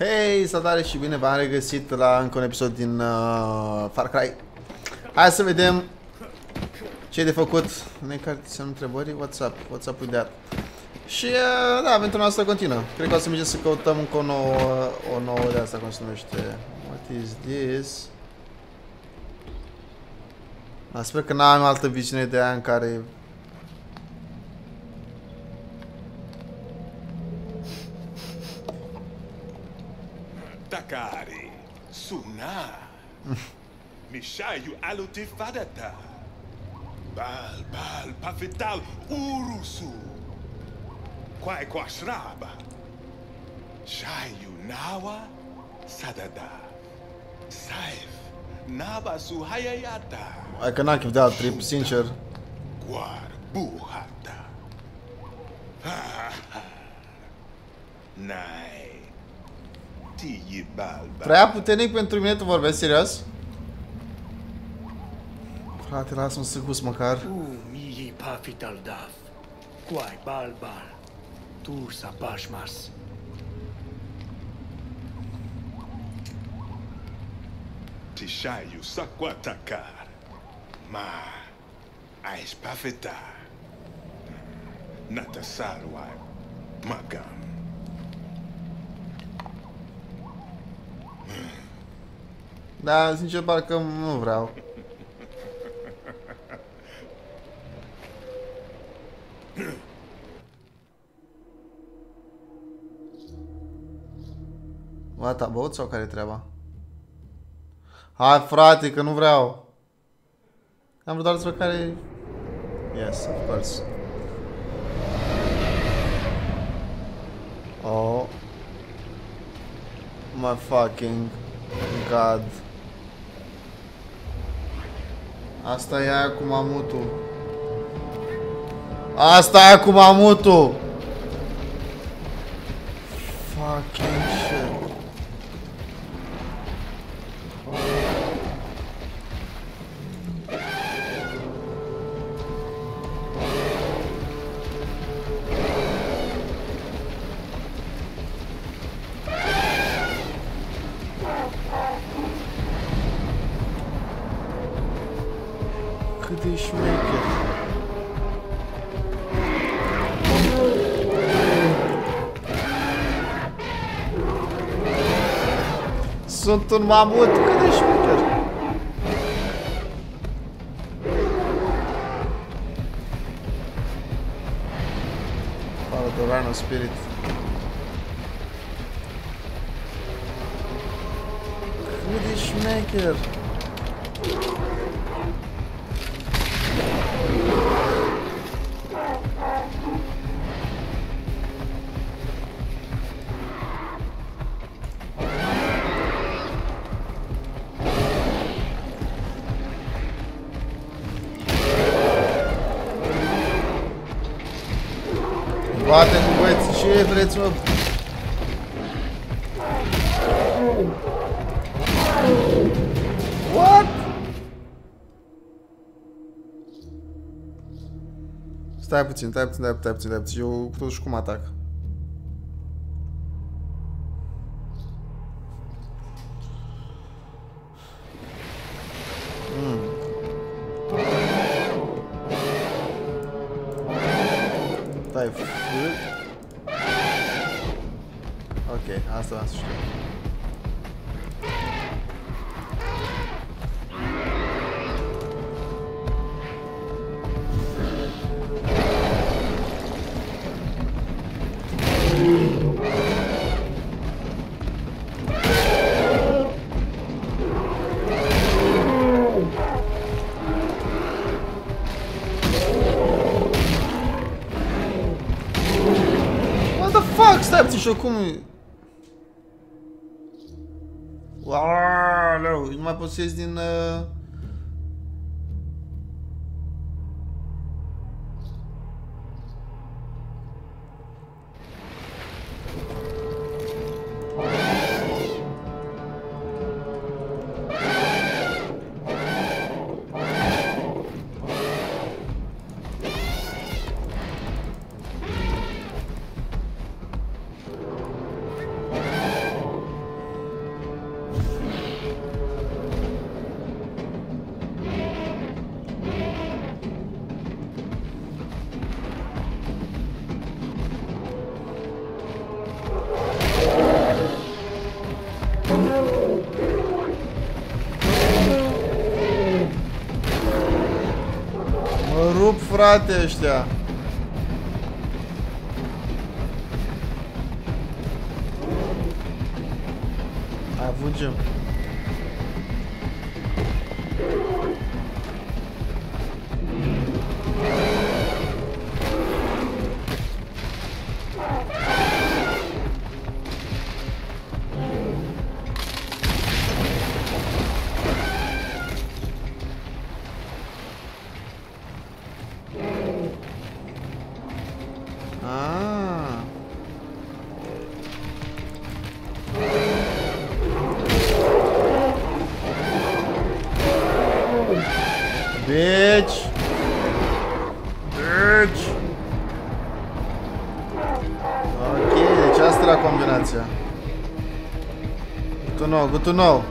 Hei, salutare și bine v-am regăsit la încă un episod din Far Cry. Hai să vedem ce e de făcut. Necarte semn întrebării, what's up with that? Și da, aventura noastră continuă. Cred că o să mergem să căutăm încă o nouă de asta, cum se numește. What is this? Sper că n-am altă viziune de aia în care... Takari, Suna, Mishayu aluti fadata, Bal, Pafital, Urusu, Kwai Kwashraba, Shayu Nawa, Sadada, Saif, Naba Suhayayata, Hai că n-am chef de alt trip, sincer. Guar Buhata, Nai. Prea puternic pentru mine, tu vorbești serios? Frate, lasă-mi să gust măcar. Mii pafital daf. Quai balbal. Tursa bashmas. Tishayu sakwatakar. Ma. Ais pafeta. Natasalwa. Magam. Da, sincer, parcă nu vreau. What, a băut sau care-i treaba? Hai, frate, că nu vreau. Am vrut doar despre care... Yes, of course. Oh. My fucking God. Asta e aia cu mamutul. Asta e aia cu mamutul. Fucking shit. Cât de șmecher. Sunt un mamut, cât de șmecher. Follow the Rhino Spirit. Cât de șmecher. Bate-mi, băieți, ce vreți, mă? What? Stai puțin, eu totuși cum atac? Stai, ok, asta am să știu. Stai puțin și eu cum... Wow, nu mai pot să ies din... frate, ăștia? Avungem. Bitch! Bitch! Ok, deci asta era combinația. Good to know, good to know.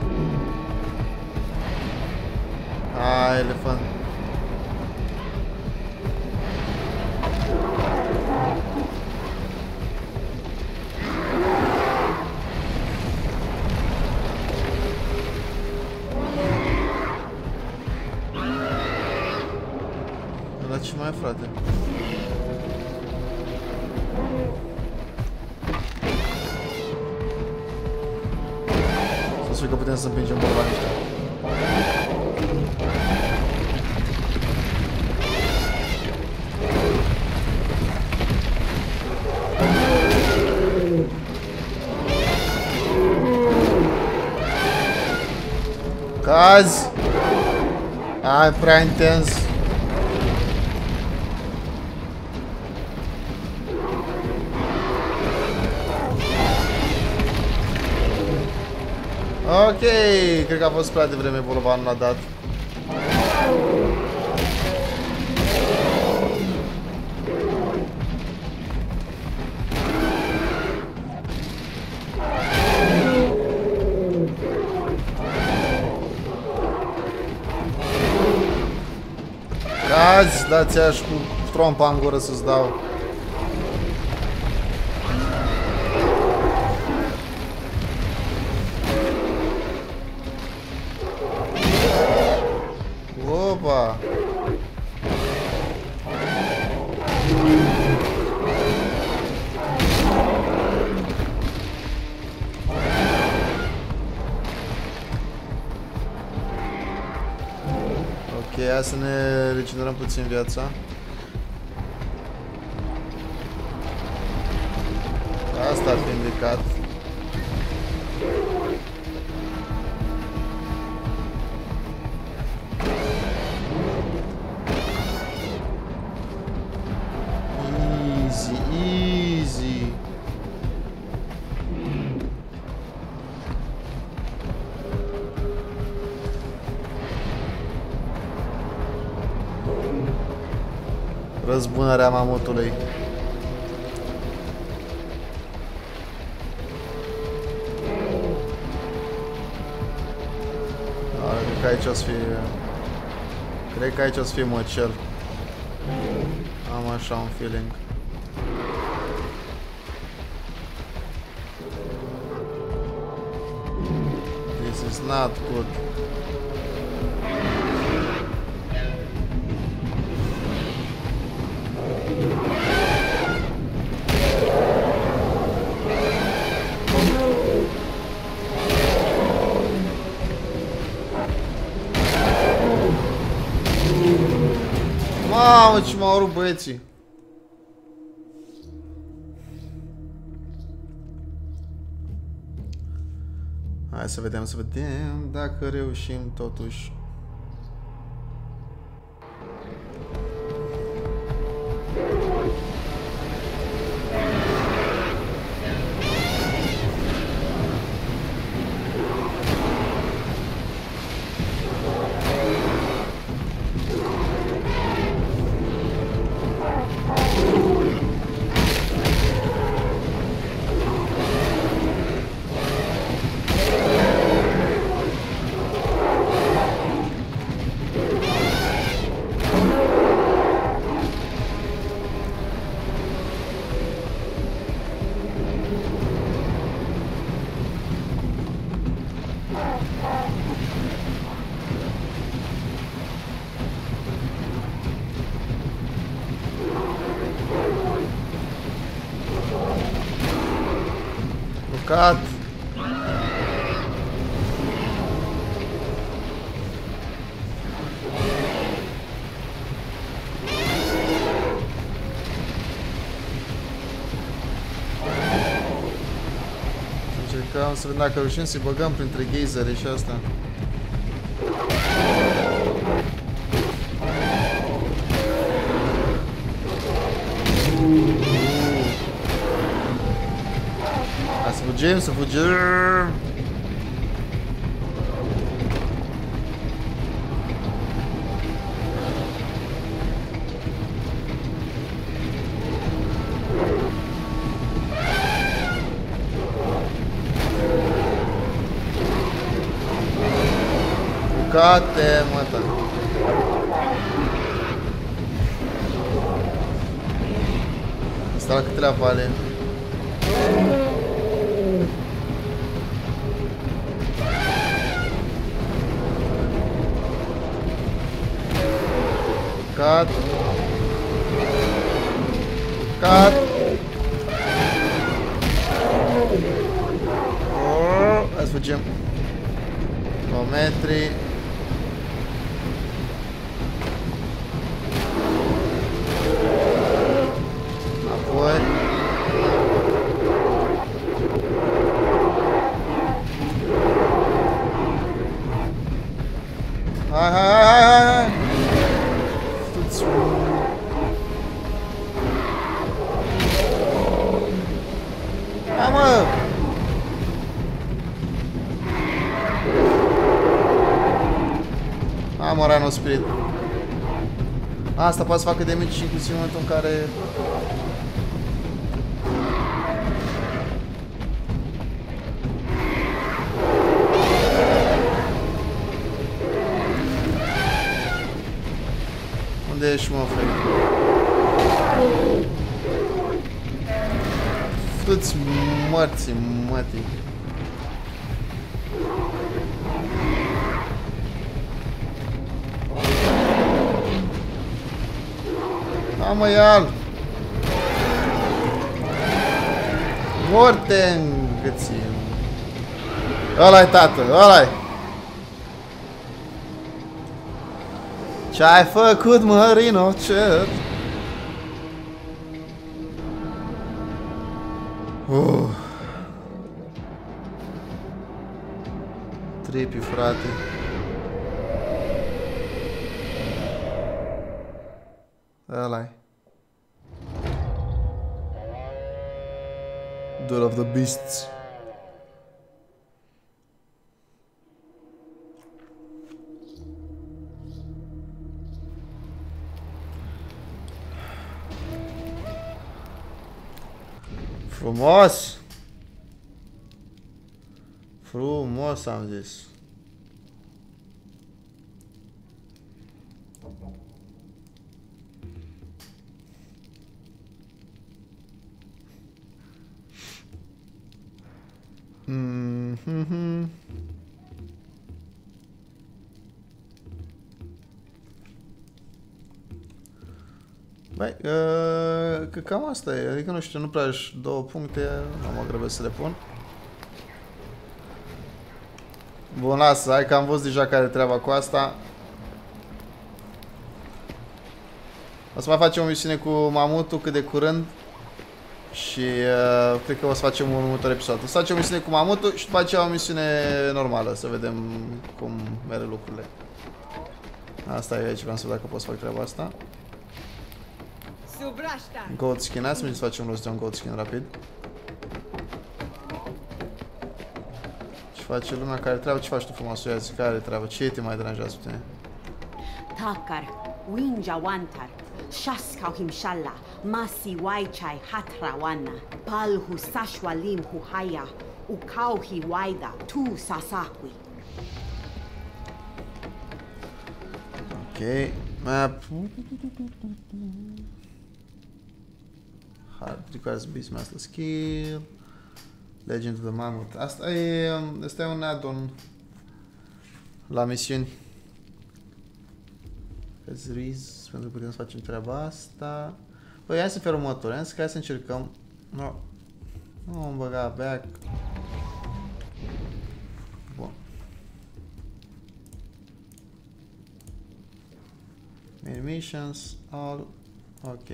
Ah, elefant. Dar ce mai e, frate? Să spui că putem să împingem borba niște. Cazi! Ai, prea intens. Ok, cred că a fost prea devreme, Bolovanul a dat. Cazi, dați aș cu trompa în gură să-ți dau. Opa! Ok, hai să ne regenerăm puțin viața. Asta ar fi indicat. Easy, easy. Răzbunarea mamutului. Cred că aici o să fie... Cred că aici o să fie măcel. Am așa un feeling. This is not good. Mamă, ce m-au rupt băieții! Hai să vedem dacă reușim totuși. Cat. Încercăm să vedem dacă reușim să-i băgăm printre geizere și asta. Hai să fugim, să fugim! Bucate, mă, ta. Asta la câtelea vale. Cut. Cut. Oh, hai să fugim. 2 metri. Apoi. Hai. Mă! Am o Rhino Spirit. Asta poate să facă damage și inclusiv în momentul în care... Unde ești, mă, frate? Fă-ți mărții, mătii. Da, mă, ia-l! Morte în gâție. Ăla-i, tată, ăla-i! Ce-ai făcut, mă, Rhinocer? Tripi, frate. Ăla-i. Duel of the Beasts. Frumos! Frumos, am zis. Băi, că cam asta e, adică nu știu, nu prea aș 2 puncte, nu mă grăbesc să le pun. Bun, lasă, hai că am văzut deja care e treaba cu asta. O să mai facem o misiune cu mamutul cât de curând. Și cred că o să facem un următor episod. O să facem o misiune cu mamutul și după aceea o misiune normală, să vedem cum merg lucrurile. Asta e aici, vreau să văd dacă pot să fac treaba asta. Goat skin, hai să mergem să facem rost de un goat skin rapid. Ce face lumea care treabă? Ce faci tu frumos? Care treabă? Ce te mai deranjează pe tine? Takar, winja wantar, shaska himshalla, masi waichai hatra wana, palhu sashwalim huhaya, ukauhi waida, tu sasakwi. Ok, map. Hard requires Beastmaster skill. Legend of the Mammoth. Asta e un add-on la misiuni. Riz, pentru că putem să facem treaba asta. Păi hai să fie următor, hai să încercăm. Nu am băgat back. Main missions, all. Ok.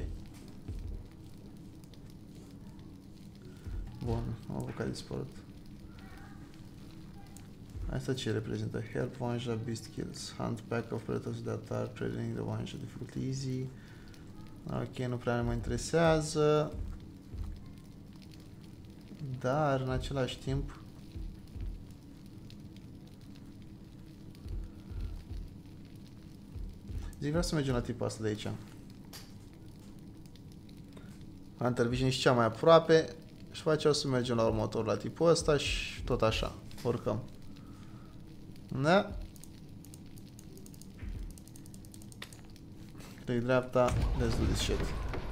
Bun, am avut care dispărut. Asta ce reprezintă? Help Vanja Beast Kills. Hunt pack of predators that are threatening the Vanja. Difficulty easy. Ok, nu prea mă interesează. Dar, în același timp... Zic, vreau să mergem la tipul ăsta de aici. Hunter Vision și cea mai aproape. Și face o să mergem la următorul la tipul ăsta și tot așa. Urcăm. Da? Click dreapta. Let's do this shit.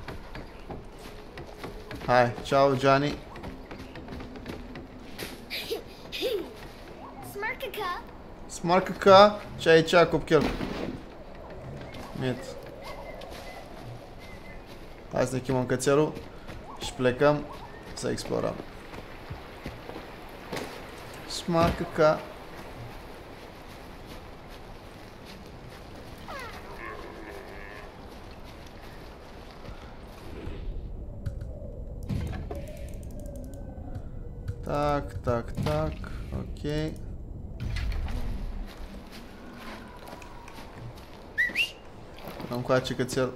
Hai, ciao Johnny. Smarkaka. Smarkaka. Ce aici, copchel? Mit. Hai să ne chemăm cățelul și plecăm să explorăm. Smarkaka. Tac, tac, tac. Ok. Am coace cățel.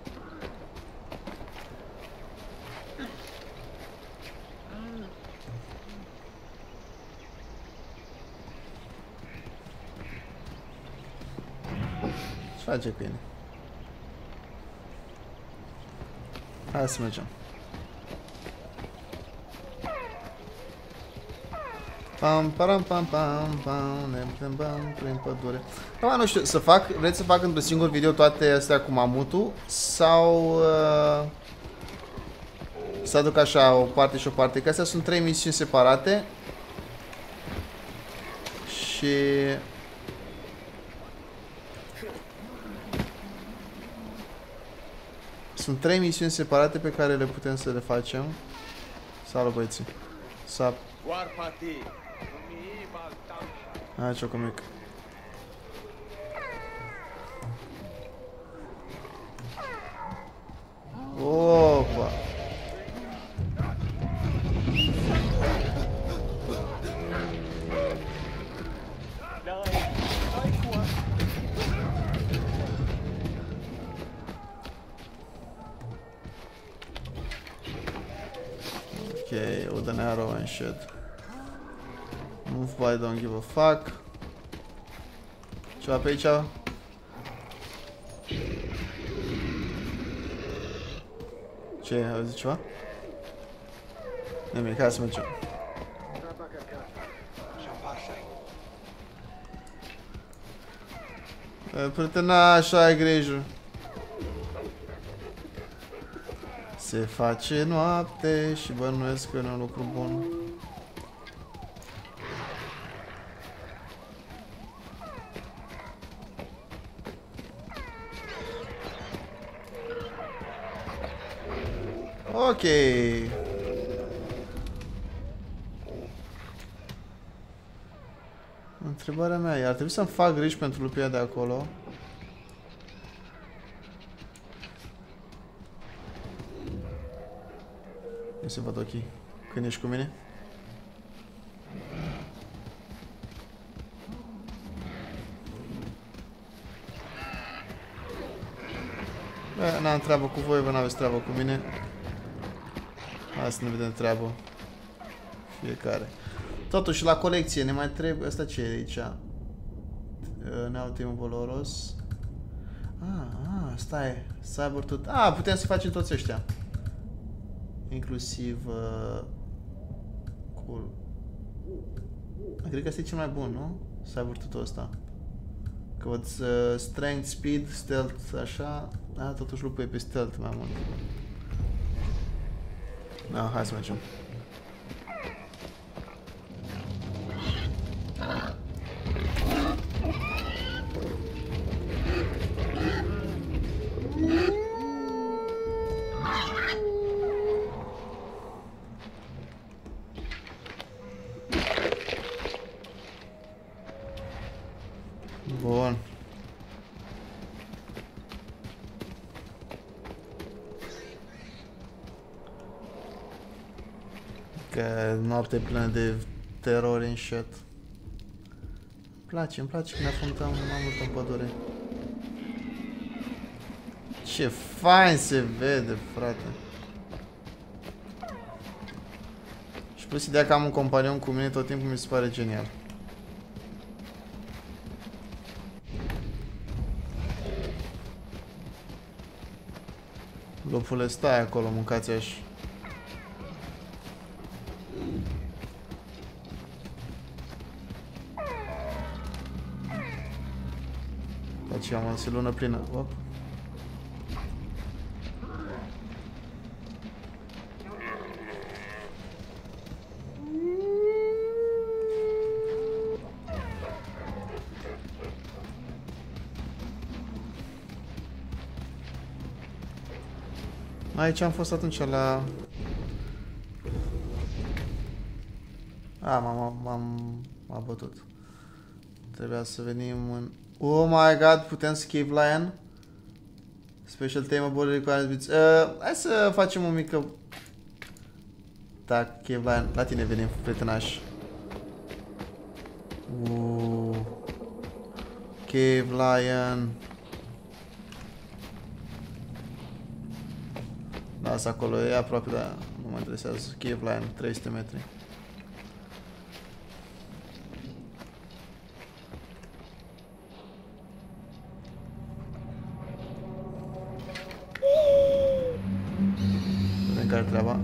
Ce face câine? Hai să mergem. Pam, pam, pam, pam, pam, ne plimbăm prin pădure. Da, nu știu, să fac, vreți să fac într-un singur video toate astea cu mamutul sau să aduc așa o parte și o parte, că astea sunt 3 misiuni separate și sunt 3 misiuni separate pe care le putem să le facem. Salut băieții. Sap. Hai, ciocomic. Opa! Okay, with an arrow and shit. Move by, don't give a fuck. Ceva pe aici? Ce, auzi ceva? Nimic, hai să mergem. Prietenaș, ai grijă. Se face noapte și bănuiesc că nu e un lucru bun. Ok. Întrebarea mea e, ar trebui să-mi fac griji pentru lupia de acolo. Nu se văd ochii când ești cu mine. Bă, n-am treabă cu voi, vă n-aveți treabă cu mine. Hai să ne vedem treabă. Fiecare. Totuși, la colecție ne mai trebuie... Asta ce e aici? Neautim Voloros. Stai. Cybertooth. Putem să facem toți ăștia. Inclusiv... Cool. Cred că asta e cel mai bun, nu? Cybertooth-ul ăsta. Că văd strength, speed, stealth, așa. Totuși lupul e pe stealth mai mult. Da, hai să mergem. Bun. Că noaptea e plină de terori în shit. Îmi place când ne afruntăm mai mult în pădure. Ce fain se vede, frate. Și plus ideea că am un companion cu mine tot timpul mi se pare genial. Lupule, stai acolo, mâncați așa. Deci am o lună plină. Op. Aici am fost atunci la... m-a bătut. Trebuia să venim în... Oh my god, putem să Cave Lion? Special Tameable Requirements. Hai să facem o mică... Da, Cave Lion. La tine venim, prietenaș. Cave Lion. Lasă acolo, e aproape, dar nu mă interesează. Cave Lion, 300 metri. Vedem care treaba.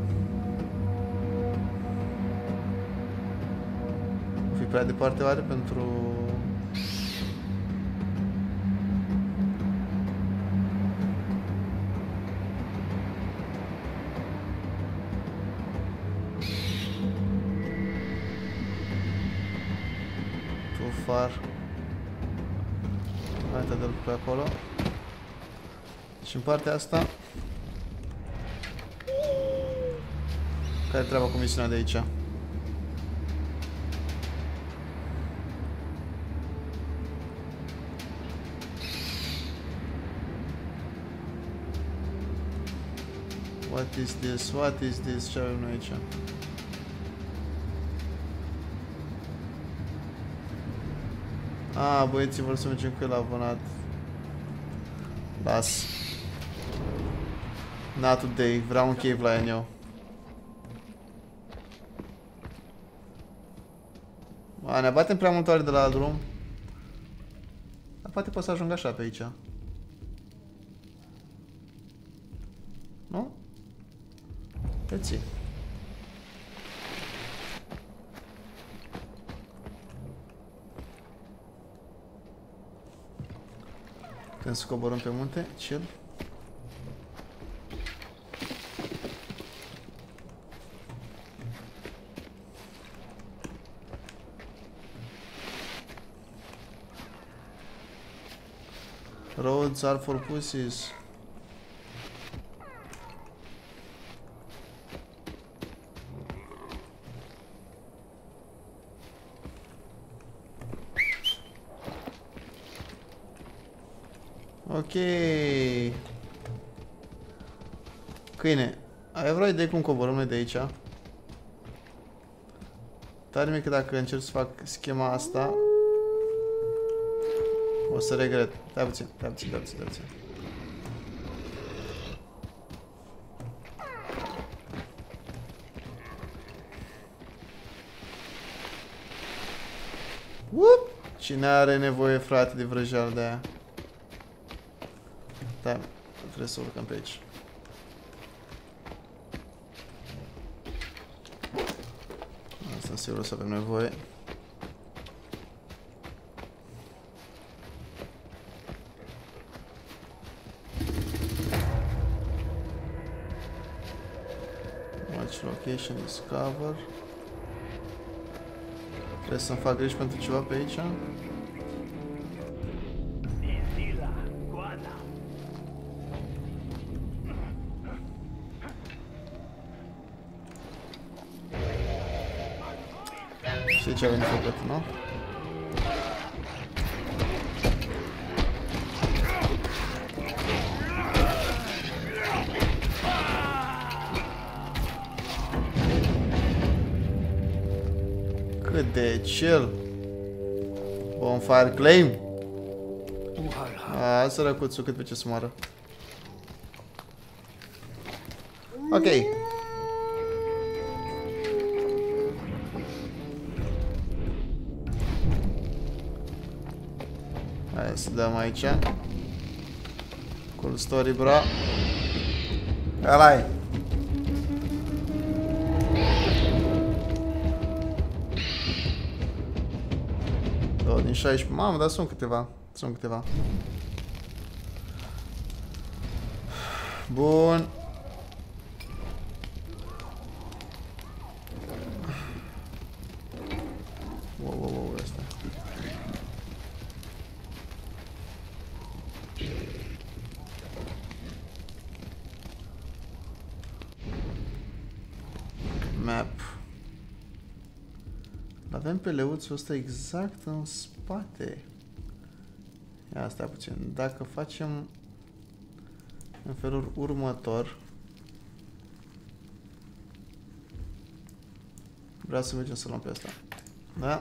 O fi prea departe oare pentru... far. Hai te dă-l pe acolo. Și în partea asta... Care treaba cu misiunea de aici? What is this? What is this? Ce avem noi aici? Ah, băieții vor să mergem cu el la vânat. Las. Not today. Vreau un Cave Lion eu. A, ne batem prea mult ori de la drum. Dar poate pot să ajung așa pe aici. Nu? Pe ții. Când să coborâm pe munte, chill. Roads are for pussies. Ok. Câine, ai vreo idee cum coborâm noi de aici? Tare mică dacă încerc să fac schema asta. O să regret. Stai puțin. Whoop! Cine are nevoie, frate, de vrăjeală de aia? Da, trebuie să urcăm pe aici. Asta sigur o să avem nevoie. Watch location, discover. Trebuie să-mi fac griji pentru ceva pe aici. Știi ce avem de făcut, nu? vede, chill. Bonfire claim. Uhalha. Sărăcuțul, cât pe ce să moară. Ok. Hai să dăm aici. Cool story, bro. Ăla-i. Din 16. Mamă, dar sunt câteva. Sunt câteva. Bun. Wow, asta. Map. Avem pe leuțul ăsta exact în spate. Ia stai puțin. Dacă facem în felul următor, vreau să mergem să luăm pe asta. Da?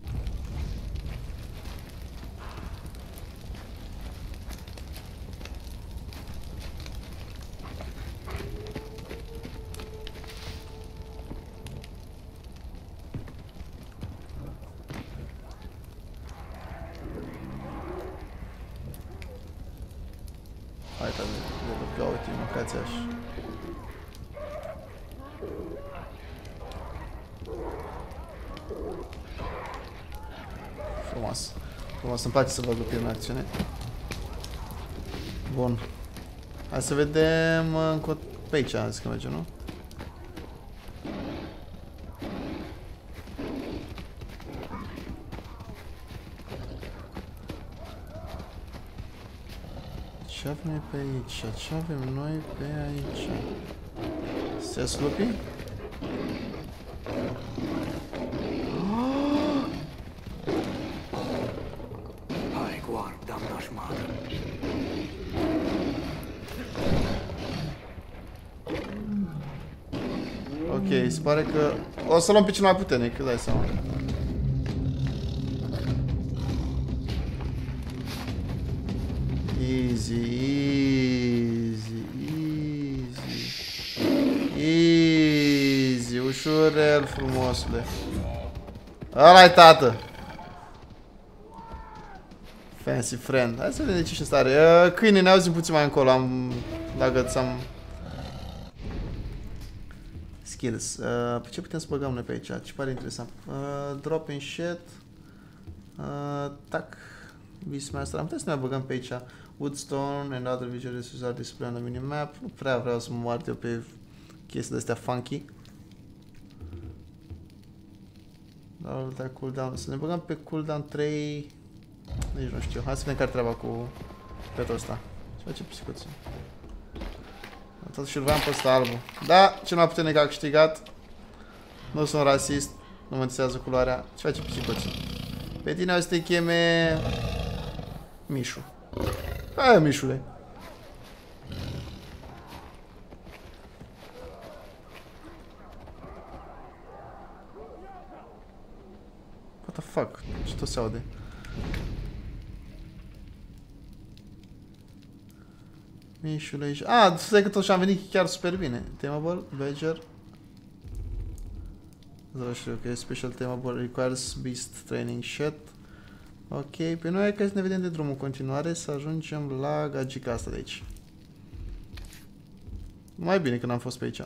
Hai, de uite, mâncați așa. Frumos. Frumos, îmi place să văd lucruri în acțiune. Bun. Hai să vedem pe aici, am zis că merge, nu? Ce avem noi pe aici? Ce avem noi pe aici? Se slupi? Hai, guardam nașmară. Ok, se pare că o să luăm pe cel mai puternic, că dai seama. Easy, easy, easy. Easy, ușurel, frumosule. Ăla-i, tată. Fancy friend. Hai să vedem de ce și stare. Câine, ne auzim puțin mai încolo. Am am skills. Pe ce putem să băgăm noi pe aici? Ce pare interesant? Drop in shit. Tac. Beastmaster. Am putea să ne băgăm pe aici. Woodstone and other visual resources are displayed on the minimap. Nu prea vreau să mă moart eu pe chestii de-astea funky. Dar cooldown. Să ne băgăm pe cooldown 3. Nici nu știu. Hai să vedem care treaba cu petul ăsta. Ce face pisicuțul? Totuși îl vreau pe ăsta albul. Da, cel mai puternic a câștigat. Nu sunt rasist. Nu mă interesează culoarea. Ce face pisicuțul? Pe tine o să te cheme Mișu. Hai, Mișule. What the fuck? Ce tot se aude? Mișule aici. Stai că totuși am venit chiar super bine. Tameable, Badger. Ok, special tameable requires beast training shit. Ok, pe noi hai să ne vedem de drumul în continuare să ajungem la gagica asta de aici. Mai bine că n-am fost pe aici.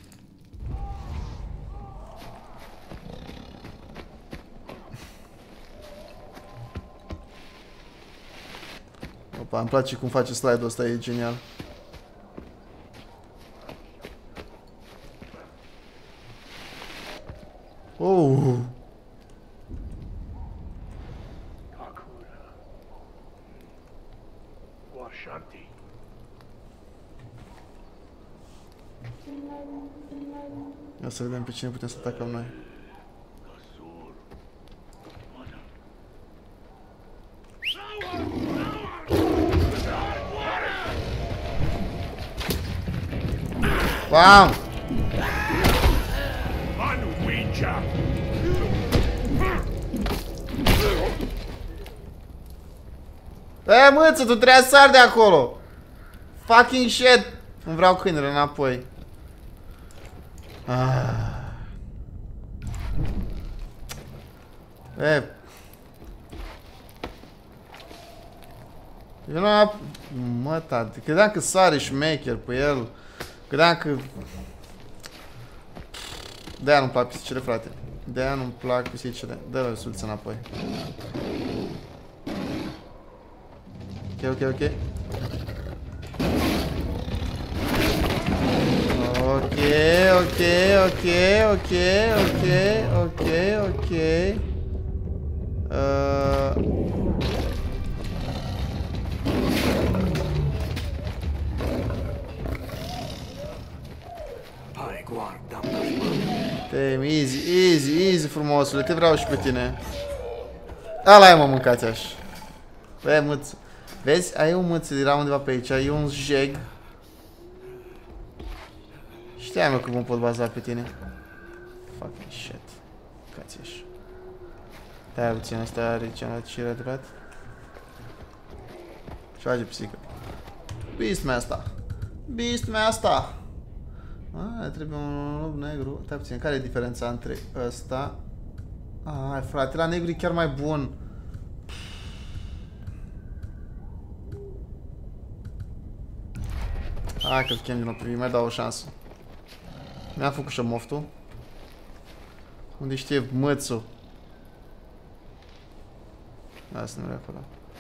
Opa, îmi place cum face slide-ul ăsta, e genial. Oh! Ia să vedem pe cine putem să atacăm noi. Bam! E, mâță, tu trebuie să sari de acolo! Fucking shit! Îmi vreau câinele înapoi. E... Eu nu am... Mă, tati, credeam că sare șmecher pe el. Credeam că... De-aia nu-mi plac pisicile, frate. De-aia nu-mi plac pisicile. Dă-le sulță înapoi. Ok. Hai, guard, damnaș madre. Damn, easy, frumosule, te vreau și pe tine. Ala e, mă, mâncați așa. Băi, mâță. Vezi, ai o mâță, era undeva pe aici, e un jeg. Știam eu că mă pot baza pe tine. Fucking shit. Mâncați așa. Da, puțin, asta are ce era durat. Și face pisică. Beastmaster. Trebuie un lob negru. Stai puțin, care e diferența între ăsta? Ai, frate, la negru e chiar mai bun. Hai că-l chem din nou, mai dau o șansă. Mi-am făcut și moftul. Unde știe mățul? Asta nu e acolo.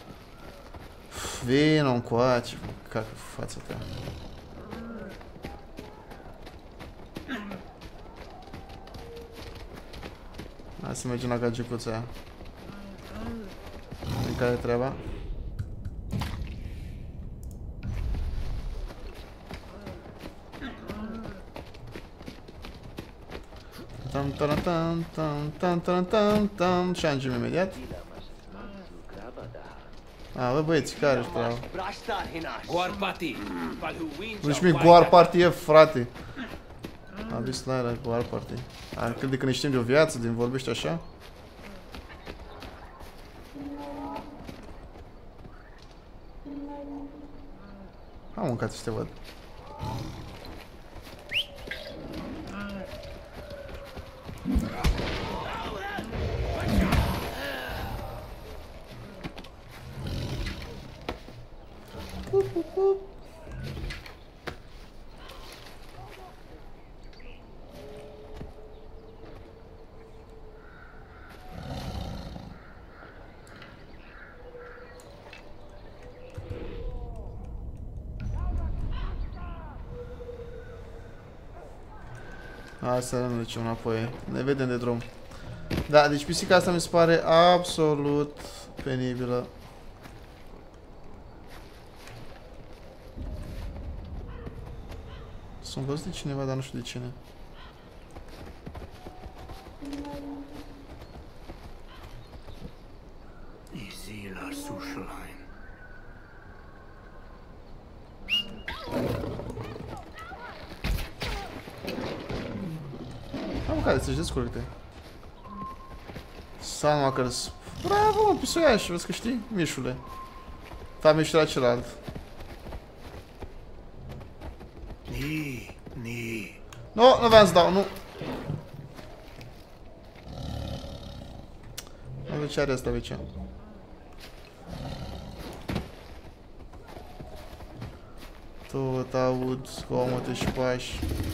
Vino încoace, cacă fața ta. Hai să mergem la gagicuța aia. În care e treaba? Și ajungem imediat. Bă, băieți, care își treaba? Deci mi Guar Party e, frate. A vist la era Guar Party. Crede că ne știm de o viață, din vorbește așa? Am mâncat și te văd. Hai să ne ducem înapoi. Ne vedem de drum. Da, deci pisica asta mi se pare absolut penibilă. Sunt văzut de cineva, dar nu știu de cine. Izila Sushline. Am care să-și descurcă-te. Salma care să... Bravo, mă, pisoiaș, vezi că știi? Mișule. Fac mișul la celălalt. Nu vreau să dau, nu. Nu știu ce are asta aici. Tot aud zgomote și pași.